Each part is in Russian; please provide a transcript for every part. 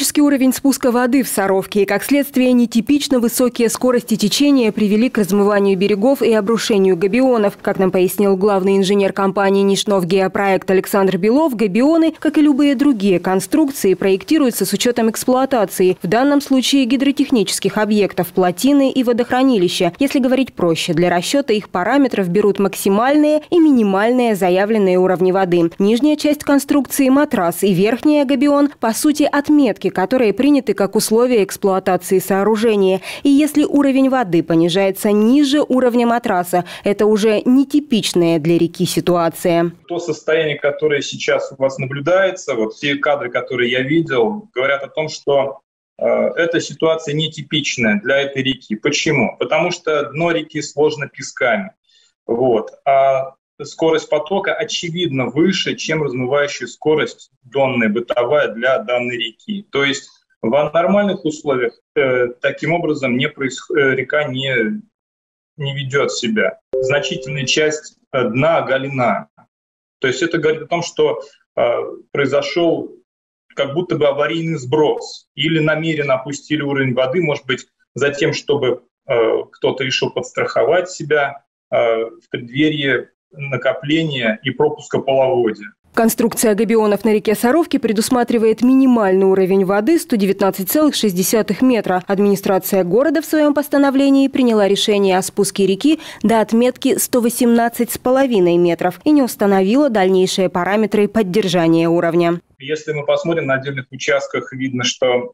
Критический уровень спуска воды в Саровке и, как следствие, нетипично высокие скорости течения привели к размыванию берегов и обрушению габионов. Как нам пояснил главный инженер компании «Нишнов Геопроект» Александр Белов, габионы, как и любые другие конструкции, проектируются с учетом эксплуатации, в данном случае гидротехнических объектов, плотины и водохранилища. Если говорить проще, для расчета их параметров берут максимальные и минимальные заявленные уровни воды. Нижняя часть конструкции – матрас и верхняя – габион – по сути отметки, которые приняты как условия эксплуатации сооружения. И если уровень воды понижается ниже уровня матраса, это уже нетипичная для реки ситуация. То состояние, которое сейчас у вас наблюдается, вот все кадры, которые я видел, говорят о том, что эта ситуация нетипичная для этой реки. Почему? Потому что дно реки сложено песками. А скорость потока очевидно выше, чем размывающая скорость донная, бытовая для данной реки. То есть в нормальных условиях таким образом река не ведет себя. Значительная часть дна оголена. То есть это говорит о том, что произошел как будто бы аварийный сброс. Или намеренно опустили уровень воды, может быть, за тем, чтобы кто-то решил подстраховать себя в преддверии накопления и пропуска половодья. Конструкция габионов на реке Саровке предусматривает минимальный уровень воды 119,6 метра. Администрация города в своем постановлении приняла решение о спуске реки до отметки 118,5 метров и не установила дальнейшие параметры поддержания уровня. Если мы посмотрим на отдельных участках, видно, что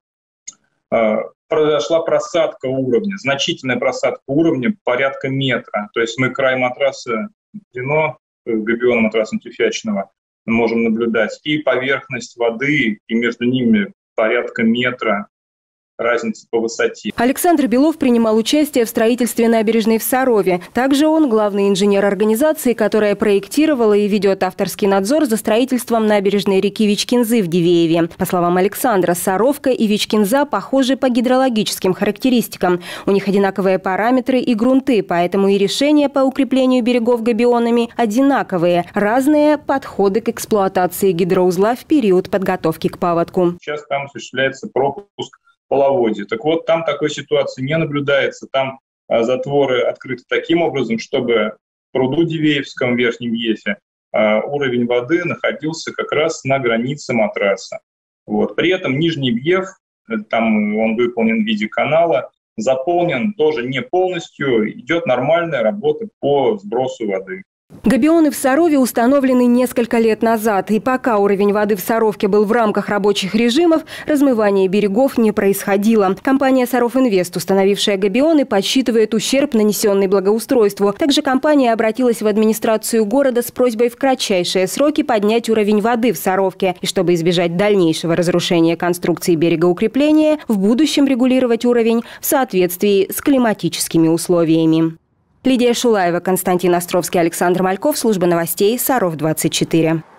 произошла просадка уровня, значительная просадка уровня порядка метра. То есть мы край матраса дно, габиона матрасно-тюфячного, можем наблюдать, и поверхность воды, и между ними порядка метра разница по высоте. Александр Белов принимал участие в строительстве набережной в Сарове. Также он главный инженер организации, которая проектировала и ведет авторский надзор за строительством набережной реки Вичкинзы в Дивееве. По словам Александра, Саровка и Вичкинза похожи по гидрологическим характеристикам. У них одинаковые параметры и грунты, поэтому и решения по укреплению берегов габионами одинаковые. Разные подходы к эксплуатации гидроузла в период подготовки к паводку. Сейчас там осуществляется пропуск половодья. Так вот, там такой ситуации не наблюдается. Там затворы открыты таким образом, чтобы в пруду Дивеевском, в Верхнем Ефе, уровень воды находился как раз на границе матраса. При этом Нижний Еф, там он выполнен в виде канала, заполнен тоже не полностью, идет нормальная работа по сбросу воды. Габионы в Сарове установлены несколько лет назад, и пока уровень воды в Саровке был в рамках рабочих режимов, размывание берегов не происходило. Компания «Саровинвест», установившая габионы, подсчитывает ущерб, нанесенный благоустройству. Также компания обратилась в администрацию города с просьбой в кратчайшие сроки поднять уровень воды в Саровке. И чтобы избежать дальнейшего разрушения конструкции берегоукрепления, в будущем регулировать уровень в соответствии с климатическими условиями. Лидия Шулаева, Константин Островский, Александр Мальков, служба новостей Саров 24.